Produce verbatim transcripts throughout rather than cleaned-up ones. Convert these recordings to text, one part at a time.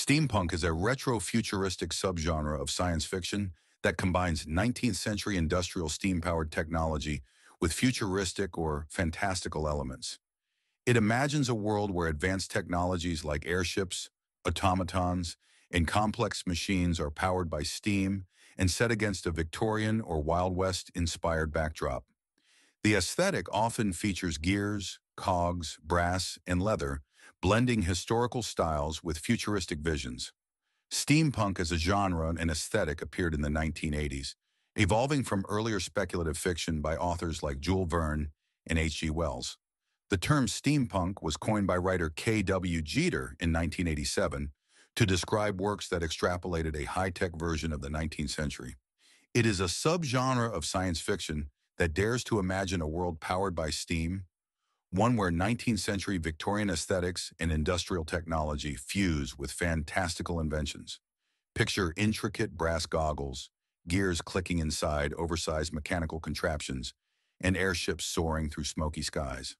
Steampunk is a retrofuturistic subgenre of science fiction that combines nineteenth century industrial steam-powered technology with futuristic or fantastical elements. It imagines a world where advanced technologies like airships, automatons, and complex machines are powered by steam and set against a Victorian or Wild West-inspired backdrop. The aesthetic often features gears, cogs, brass, and leather, blending historical styles with futuristic visions. Steampunk as a genre and aesthetic appeared in the nineteen eighties, evolving from earlier speculative fiction by authors like Jules Verne and H G Wells. The term steampunk was coined by writer K W Jeter in nineteen eighty-seven to describe works that extrapolated a high-tech version of the nineteenth century. It is a subgenre of science fiction that dares to imagine a world powered by steam, one where nineteenth century Victorian aesthetics and industrial technology fuse with fantastical inventions. Picture intricate brass goggles, gears clicking inside oversized mechanical contraptions, and airships soaring through smoky skies.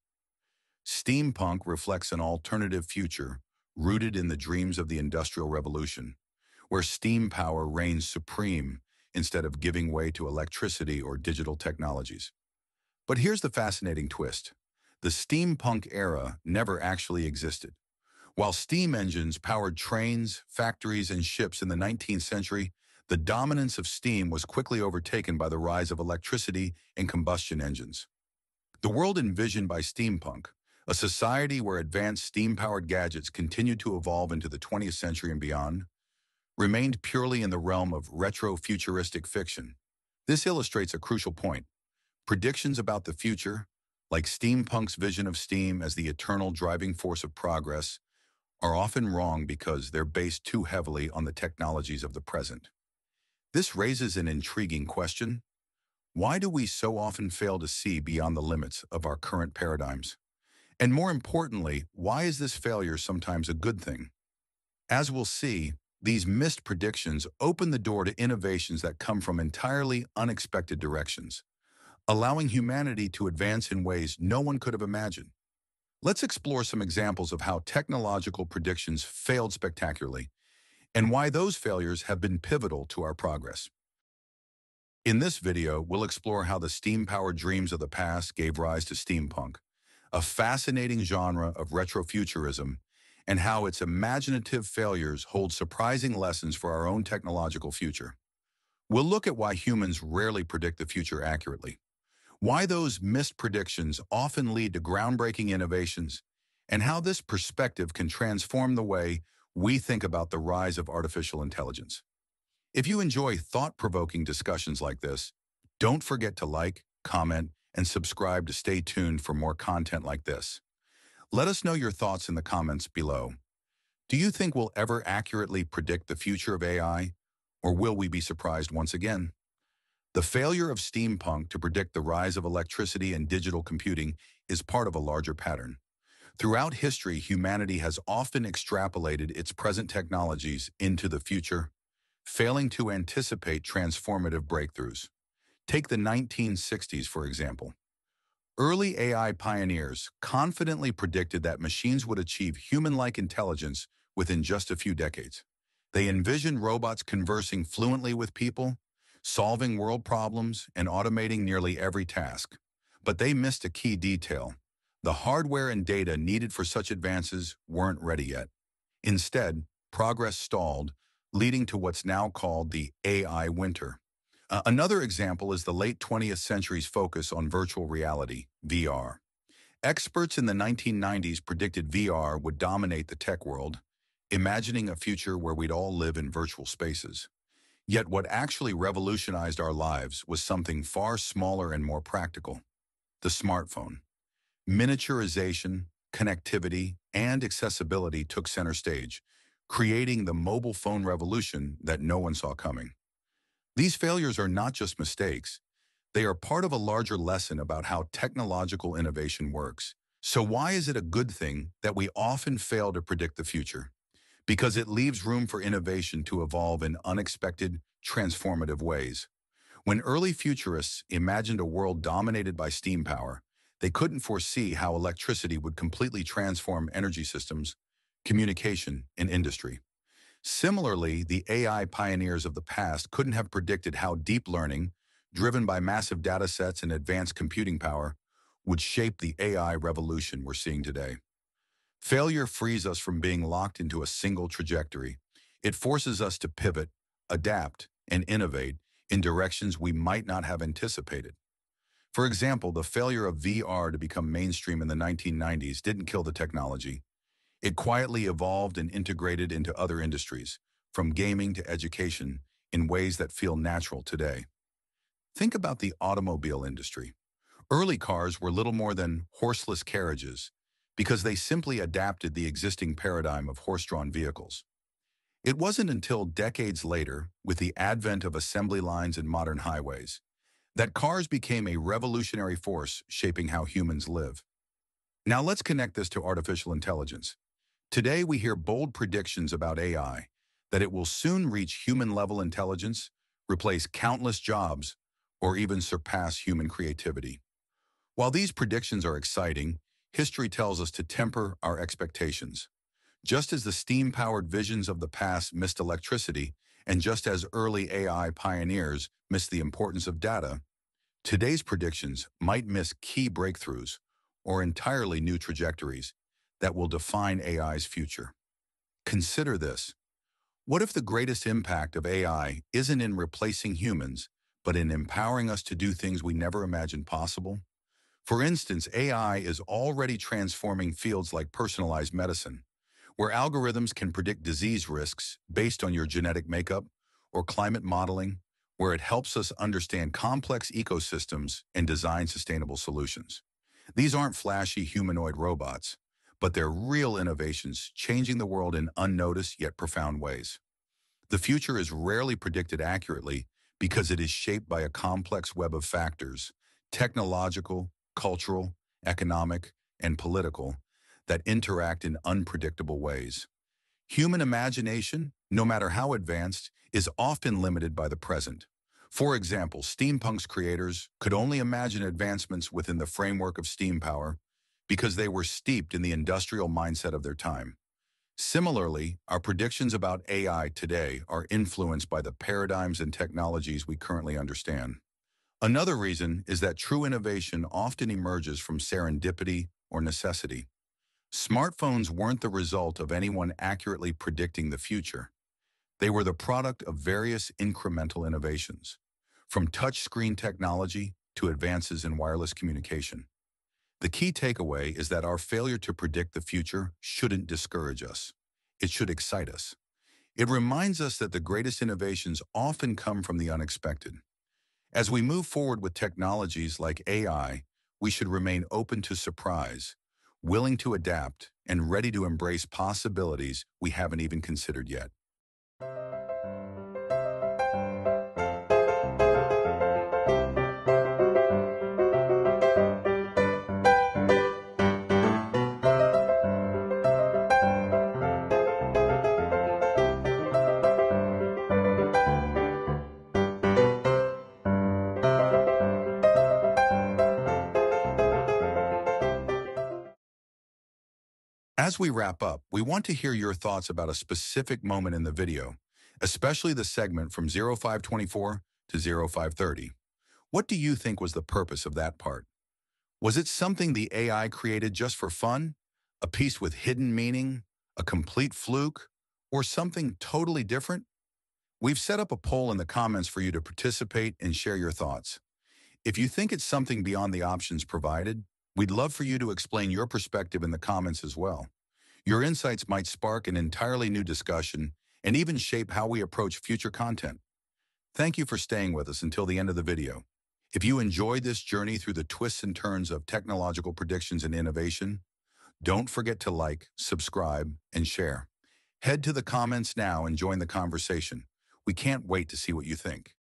Steampunk reflects an alternative future rooted in the dreams of the Industrial Revolution, where steam power reigns supreme instead of giving way to electricity or digital technologies. But here's the fascinating twist. The steampunk era never actually existed. While steam engines powered trains, factories, and ships in the nineteenth century, the dominance of steam was quickly overtaken by the rise of electricity and combustion engines. The world envisioned by steampunk, a society where advanced steam-powered gadgets continued to evolve into the twentieth century and beyond, remained purely in the realm of retrofuturistic fiction. This illustrates a crucial point. Predictions about the future, like steampunk's vision of steam as the eternal driving force of progress, are often wrong because they're based too heavily on the technologies of the present. This raises an intriguing question. Why do we so often fail to see beyond the limits of our current paradigms? And more importantly, why is this failure sometimes a good thing? As we'll see, these missed predictions open the door to innovations that come from entirely unexpected directions, allowing humanity to advance in ways no one could have imagined. Let's explore some examples of how technological predictions failed spectacularly, and why those failures have been pivotal to our progress. In this video, we'll explore how the steam-powered dreams of the past gave rise to steampunk, a fascinating genre of retrofuturism, and how its imaginative failures hold surprising lessons for our own technological future. We'll look at why humans rarely predict the future accurately, why those missed predictions often lead to groundbreaking innovations, and how this perspective can transform the way we think about the rise of artificial intelligence. If you enjoy thought-provoking discussions like this, don't forget to like, comment, and subscribe to stay tuned for more content like this. Let us know your thoughts in the comments below. Do you think we'll ever accurately predict the future of A I, or will we be surprised once again? The failure of steampunk to predict the rise of electricity and digital computing is part of a larger pattern. Throughout history, humanity has often extrapolated its present technologies into the future, failing to anticipate transformative breakthroughs. Take the nineteen sixties, for example. Early A I pioneers confidently predicted that machines would achieve human-like intelligence within just a few decades. They envisioned robots conversing fluently with people, solving world problems, and automating nearly every task. But they missed a key detail. The hardware and data needed for such advances weren't ready yet. Instead, progress stalled, leading to what's now called the A I winter. Uh, another example is the late twentieth century's focus on virtual reality, V R. Experts in the nineteen nineties predicted V R would dominate the tech world, imagining a future where we'd all live in virtual spaces. Yet what actually revolutionized our lives was something far smaller and more practical: the smartphone. Miniaturization, connectivity, and accessibility took center stage, creating the mobile phone revolution that no one saw coming. These failures are not just mistakes. They are part of a larger lesson about how technological innovation works. So why is it a good thing that we often fail to predict the future? Because it leaves room for innovation to evolve in unexpected, transformative ways. When early futurists imagined a world dominated by steam power, they couldn't foresee how electricity would completely transform energy systems, communication, and industry. Similarly, the A I pioneers of the past couldn't have predicted how deep learning, driven by massive data sets and advanced computing power, would shape the A I revolution we're seeing today. Failure frees us from being locked into a single trajectory. It forces us to pivot, adapt, and innovate in directions we might not have anticipated. For example, the failure of V R to become mainstream in the nineteen nineties didn't kill the technology. It quietly evolved and integrated into other industries, from gaming to education, in ways that feel natural today. Think about the automobile industry. Early cars were little more than horseless carriages because they simply adapted the existing paradigm of horse-drawn vehicles. It wasn't until decades later, with the advent of assembly lines and modern highways, that cars became a revolutionary force shaping how humans live. Now let's connect this to artificial intelligence. Today we hear bold predictions about A I, that it will soon reach human-level intelligence, replace countless jobs, or even surpass human creativity. While these predictions are exciting, history tells us to temper our expectations. Just as the steam-powered visions of the past missed electricity, and just as early A I pioneers missed the importance of data, today's predictions might miss key breakthroughs or entirely new trajectories that will define A I's future. Consider this. What if the greatest impact of A I isn't in replacing humans, but in empowering us to do things we never imagined possible? For instance, A I is already transforming fields like personalized medicine, where algorithms can predict disease risks based on your genetic makeup, or climate modeling, where it helps us understand complex ecosystems and design sustainable solutions. These aren't flashy humanoid robots, but they're real innovations changing the world in unnoticed yet profound ways. The future is rarely predicted accurately because it is shaped by a complex web of factors, technological, cultural, economic, and political, that interact in unpredictable ways. Human imagination, no matter how advanced, is often limited by the present. For example, steampunk's creators could only imagine advancements within the framework of steam power because they were steeped in the industrial mindset of their time. Similarly, our predictions about A I today are influenced by the paradigms and technologies we currently understand. Another reason is that true innovation often emerges from serendipity or necessity. Smartphones weren't the result of anyone accurately predicting the future. They were the product of various incremental innovations, from touchscreen technology to advances in wireless communication. The key takeaway is that our failure to predict the future shouldn't discourage us. It should excite us. It reminds us that the greatest innovations often come from the unexpected. As we move forward with technologies like A I, we should remain open to surprise, willing to adapt, and ready to embrace possibilities we haven't even considered yet. As we wrap up, we want to hear your thoughts about a specific moment in the video, especially the segment from oh five twenty-four to oh five thirty. What do you think was the purpose of that part? Was it something the A I created just for fun? A piece with hidden meaning? A complete fluke? Or something totally different? We've set up a poll in the comments for you to participate and share your thoughts. If you think it's something beyond the options provided, we'd love for you to explain your perspective in the comments as well. Your insights might spark an entirely new discussion and even shape how we approach future content. Thank you for staying with us until the end of the video. If you enjoyed this journey through the twists and turns of technological predictions and innovation, don't forget to like, subscribe, and share. Head to the comments now and join the conversation. We can't wait to see what you think.